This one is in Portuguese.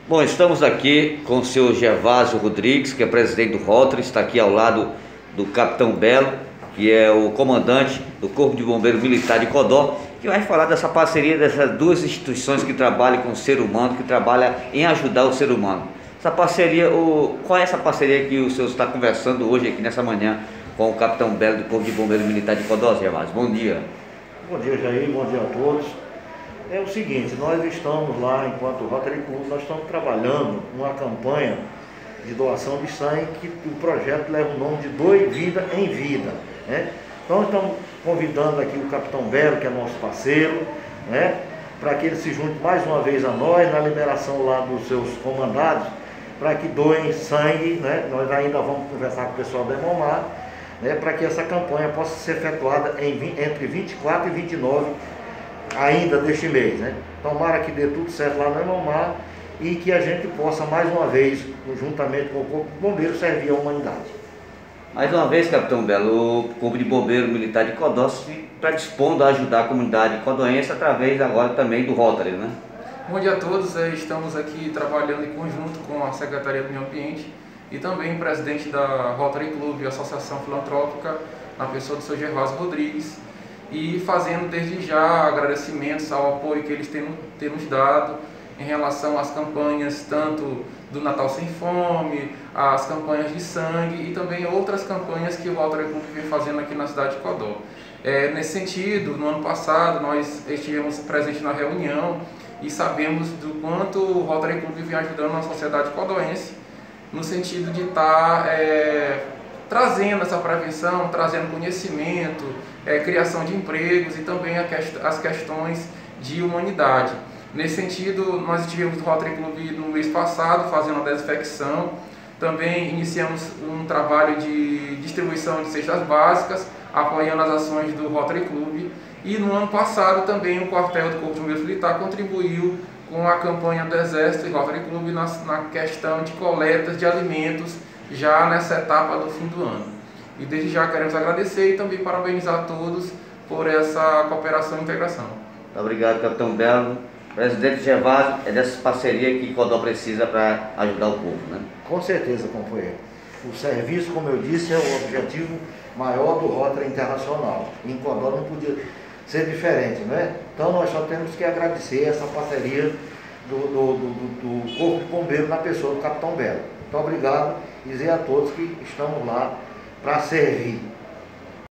Bom, estamos aqui com o senhor Gervásio Rodrigues, que é presidente do Rotary, está aqui ao lado do Capitão Belo, que é o comandante do Corpo de Bombeiros Militar de Codó, que vai falar dessa parceria dessas duas instituições que trabalham com o ser humano, que trabalham em ajudar o ser humano. Essa parceria, qual é essa parceria que o senhor está conversando hoje aqui nessa manhã com o Capitão Belo do Corpo de Bombeiros Militar de Codó, Gervásio? Bom dia. Bom dia, Jair, bom dia a todos. É o seguinte, nós estamos lá, enquanto Rotary Club, nós estamos trabalhando uma campanha de doação de sangue, que o projeto leva o nome de Doe Vida em Vida, né? Então estamos convidando aqui o Capitão Belo, que é nosso parceiro, né, para que ele se junte mais uma vez a nós, na liberação lá dos seus comandados, para que doem sangue, né? Nós ainda vamos conversar com o pessoal da Hemomar, né, para que essa campanha possa ser efetuada entre 24 e 29 ainda deste mês, né? Tomara que dê tudo certo lá no Hemomar e que a gente possa mais uma vez, juntamente com o Corpo de Bombeiros, servir a humanidade. Mais uma vez, Capitão Belo, o Corpo de Bombeiro Militar de Codó se predispondo a ajudar a comunidade codoense através agora também do Rotary, né? Bom dia a todos, estamos aqui trabalhando em conjunto com a Secretaria do Meio Ambiente e também o presidente da Rotary Club, Associação Filantrópica, na pessoa do Sr. Gervásio Rodrigues, e fazendo desde já agradecimentos ao apoio que eles têm nos dado em relação às campanhas tanto do Natal Sem Fome, as campanhas de sangue e também outras campanhas que o Rotary Club vem fazendo aqui na cidade de Codó. Nesse sentido, no ano passado nós estivemos presentes na reunião e sabemos do quanto o Rotary Club vem ajudando a sociedade codoense no sentido de estar trazendo essa prevenção, trazendo conhecimento, criação de empregos e também as questões de humanidade. Nesse sentido, nós estivemos no Rotary Club no mês passado fazendo a desinfecção, também iniciamos um trabalho de distribuição de cestas básicas, apoiando as ações do Rotary Club, e no ano passado também o quartel do Corpo de Bombeiros Militar contribuiu com a campanha do Exército e Rotary Club na questão de coletas de alimentos já nessa etapa do fim do ano. E desde já queremos agradecer e também parabenizar a todos por essa cooperação e integração. Obrigado, Capitão Belo. Presidente Gervásio, é dessa parceria que Codó precisa para ajudar o povo, né? Com certeza, companheiro. O serviço, como eu disse, é o objetivo maior do Rotary Internacional. Em Codó não podia ser diferente, né? Então nós só temos que agradecer essa parceria do Corpo de Bombeiros na pessoa do Capitão Belo. Muito obrigado e dizer a todos que estamos lá para servir.